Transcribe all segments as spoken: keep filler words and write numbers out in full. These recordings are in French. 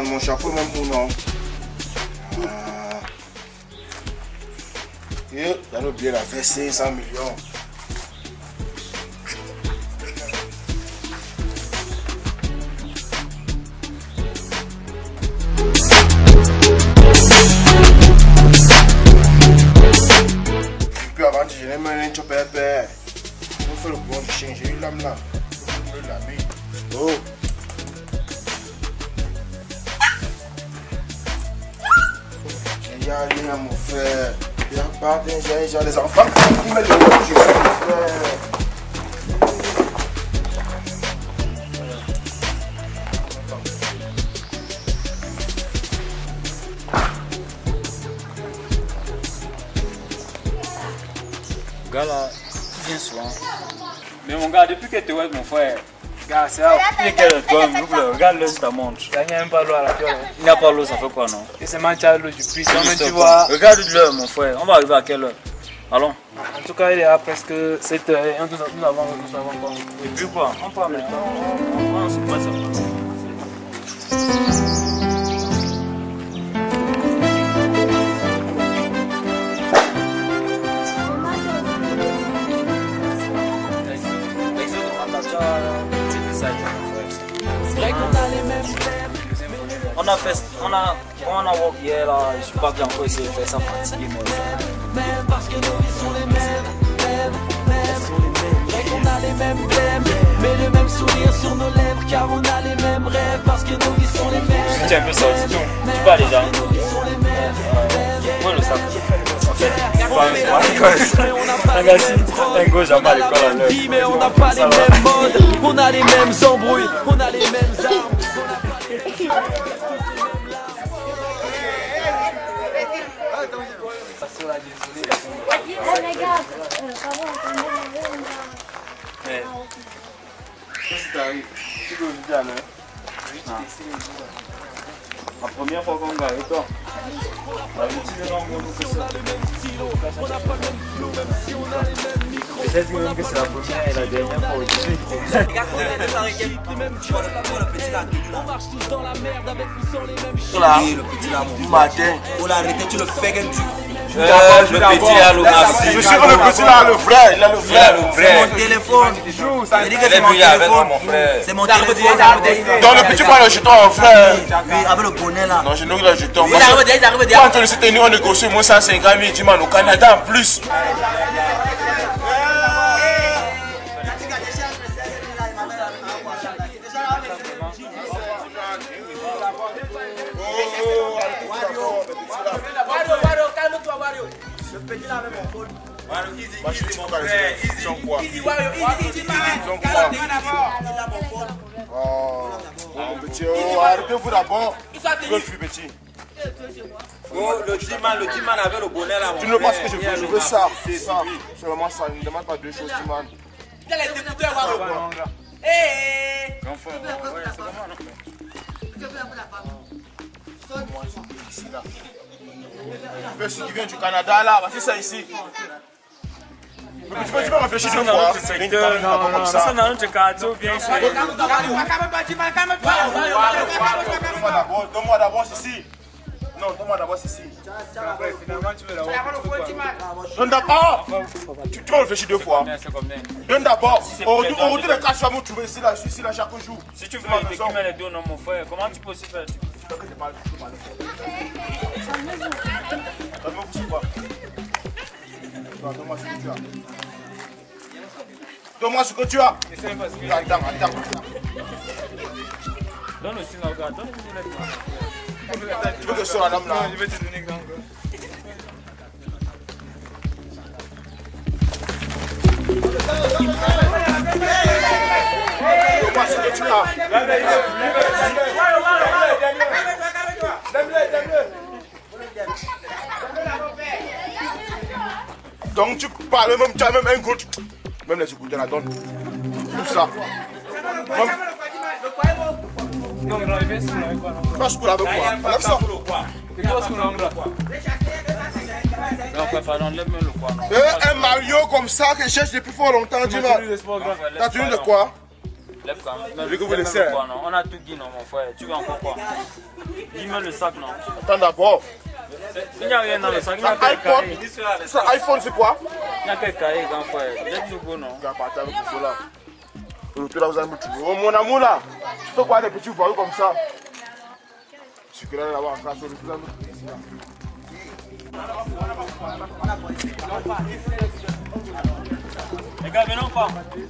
mon chapeau même pour non. Ah. Et t'as oublié la fait cinq cents millions. Et puis avant de gêner, mais tu peux faire. On fait le bon chien, j'ai eu l'âme là. Oh. Il y a rien mon frère. Il y a pas d'ingénieur, il y a les enfants qui mettent le bon jeu, mon frère. Gars là, tu viens souvent. Mais mon gars, depuis que tu es mon frère, gars, c'est là, il est quel toi, regarde le ta montre. Il n'y a même pas l'eau à la piolle. Il n'y a pas l'eau, ça fait quoi non? Et c'est mancha l'eau du puits. Tu vois. Regarde l'heure mon frère, on va arriver à quelle heure? Allons. En tout cas, il est à presque sept heures et nous avons nous avons pas. Et puis quoi? On part maintenant. On se passe un peu. On a fait, on a, on a walk hier là, je sais pas bien encore essayé de faire ça fatigué mais même parce que nos vies sont les mêmes, mêmes, mêmes. Vrai qu'on a les mêmes thèmes, mais le même sourire sur nos lèvres, car on a les mêmes rêves, parce que nos vies sont les mêmes. Tu un peu sorti, tu parles déjà. Moi le sac. En fait, un gars un gauche jamais à l'école à l'heure. Mais on n'a pas les mêmes modes, on a les mêmes embrouilles, on a les mêmes armes. Les gars, pardon, Mais, qu'est-ce qui t'arrive? Tu peux me dire là? La première fois qu'on gagne, et toi? La routine non, que ça. Peut-être même que c'est la première et la dernière fois aujourd'hui. Là, le petit là, du matin. On l'a arrêté, tu le fais comme tu. Euh, le petit là, le merci. Je suis le petit là, le vrai, il a le vrai. C'est mon téléphone. Il dit que c'est mon téléphone. C'est mon téléphone. Dans le petit pas le jeton, frère. Oui, avec le bonnet là. Non, je n'ai pas le jeton. Il arrive déjà, il arrive déjà. Quand on s'est tenu, on négocie moins cent cinquante mille dimanche au Canada en plus. Le petit là avec mon phone. Moi je suis mon frère. Ils sont quoi? Easy Wario, easy, easy, Ils sont quoi? Il a mon phone. Oh, mon petit, oh, arrêtez-vous d'abord. Je suis petit. Oh, le Timan, le Timan avait le bonnet là. Tu ne veux pas ce que je veux, je veux ça. C'est ça. Seulement ça, ne me demande pas deux choses, Timan. Il a les écouteurs, Wario. Hé! Grand frère, ouais, c'est vraiment non. Moi, c'est ici là. Le qui vient du Canada là, c'est ça ici. Mais tu peux, tu peux réfléchir une fois. Non, non, ça dans notre quartier ou bien c'est. Donne-moi d'abord, donne-moi d'abord ceci. Non, donne-moi d'abord ceci. Donne d'abord. Tu peux réfléchir deux fois. Donne d'abord. Au retour de cash, tu vas me trouver ici là, ici là chaque jour. Si tu veux équiper les deux, non mon frère, comment tu peux aussi faire? Donne-moi ce quoi. Donne-moi ce que tu as. Donne-moi ce que tu as. Attends, attends. Donne aussi la regarde, donne-moi les. Tu veux que je sois la dame là? Je vais te donner grand gars. Donne-moi ce que tu as. Donc tu parles même, tu as même un gros. Même les écouteurs la donne. Tout ça. Même... Non, non, il vient sur le quoi. Pas ce qu'on avec quoi? Avec ça. Il doit sur l'angle. Non, frère, pardon, lève-moi le quoi. Eh, un Mario comme ça que je cherche depuis fort longtemps, dis-moi. T'as tenu de quoi? Lève quand même. Je veux que vous Lève laissez. même quoi, non? On a tout dit, non, mon frère. Tu veux encore quoi? Dis-moi le sac, non? Attends d'abord. Il n'y a rien dans le sac. Il n'y a Un que iPhone. carré. Ça, iPhone, c'est quoi? Il n'y a que carré, grand frère. Laisse nous go, non? Tu vas partir avec ce là. L'autre là, vous allez me tuer. Oh mon amour là. Tu fais quoi des petits voyous comme ça? Ce que là, là-bas, en face, vous allez me tuer ici là. Les gars, venons pas.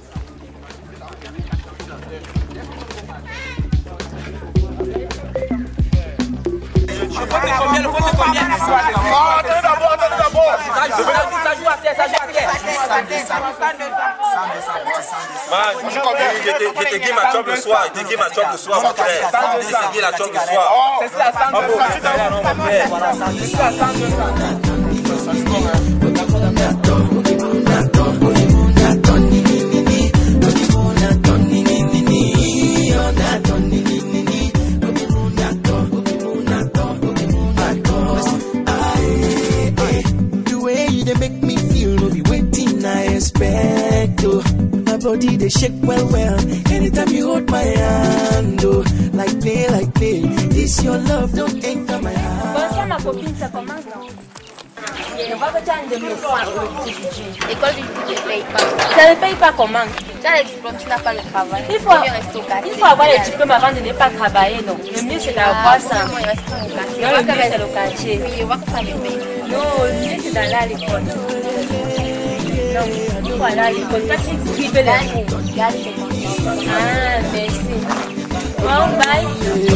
Le pote est combien? Le pote est combien? Ah, attendez d'abord, attendez d'abord. Ça joue à terre, ça joue à terre. Je te guide ma job le soir, je te guide ma job le soir, mon frère. Je te guide la job le soir. C'est ça, ça, body they shake well well anytime you hold my hand, oh, like play like play this your love don't enter my heart. Bonsoir ma copine, ça commence non? On va que tu as un de mes soins au petit budget. École du budget ne paye pas. Ça ne paye pas comment? Tu as les diplômes, tu n'as pas le travail. Il faut, il faut avoir les diplômes avant de ne pas travailler, non? Le mieux c'est d'avoir ça. Non, le mieux c'est le quartier. Oui, on va que ça me paye. Non, le mieux c'est d'aller à l'école. Non, il faut aller à l'école. Toi, tu suivais les cours. Ah, merci. Bon, bye.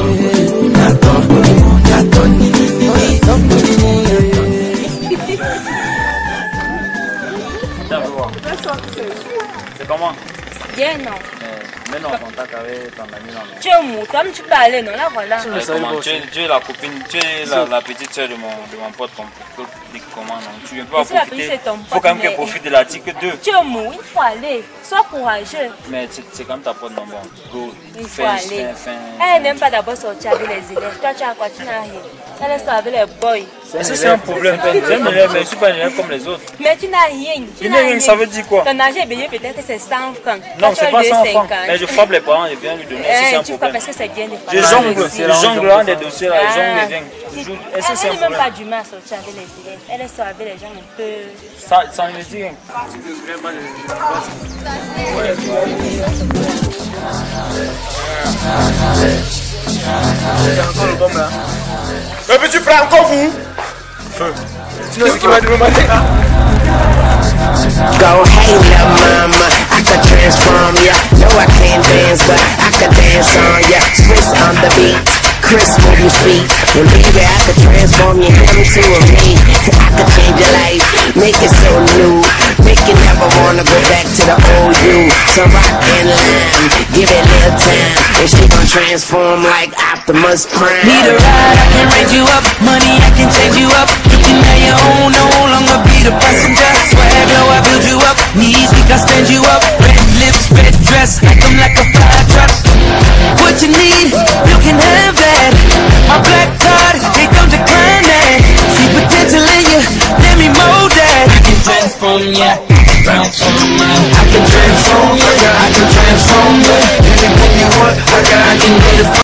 C'est comment? Bien, non? Mets-nous en contact avec ton ami là. Tu es mou, comme tu peux aller, non? Là, voilà. Euh, comment, tu, es, tu es la copine, tu es la, la petite soeur de mon, de mon pote. Comment non? Tu ne peux pas profiter. Il faut quand même qu'elle profite de l'article deux. Tu es mou, il faut aller. Sois courageux. Mais c'est comme ta pote, non? Bon, go. Il faut aller. Elle n'aime pas d'abord sortir avec les élèves. Toi, tu as quoi? Tu n'as rien. Elle sort avec les boys. Ça, c'est un problème. J'aime les élèves, mais je ne suis pas un élève comme les autres. Mais tu n'as rien. Tu n'as rien, ça veut dire quoi? Ton âge est payé, peut-être que c'est cent francs. Non, c'est pas cent francs. Mais je frappe les parents et viens lui donner. C'est un problème. Parce que c'est bien de faire. Je jongle, je jongle là des dossiers là, je jongle et viens. Est-ce que c'est un Elle n'a même problème? pas du mal à sortir avec les élèves. Elle sort avec les gens un peu. Ça, ça ne me dit rien. Le petit frère, encore vous? Feu. Tu sais ce qui m'a demandé? Go, hey, little mama, I could transform ya. No, I can't dance, but I could dance on ya. Twist on the beat, Chris, move your feet. And baby, I could transform you into a me. I could change your life, make it so new. Make you never wanna go back to the old you. So rock and line, give it a little time. And she gon' transform like Optimus Prime. Need a ride, I can raise you up. Money, I can change you up. You can have your own, no longer be the passenger. Swag low, I build you up. Knees weak, I stand you up. Red lips, red dress, like I'm like a fire truck. What you need, you can have that. My black card, they don't decline that. See potential in you, let me mold that. I can transform ya, transform ya. I can transform ya, I can transform ya. Anything you want, I got, I can get it.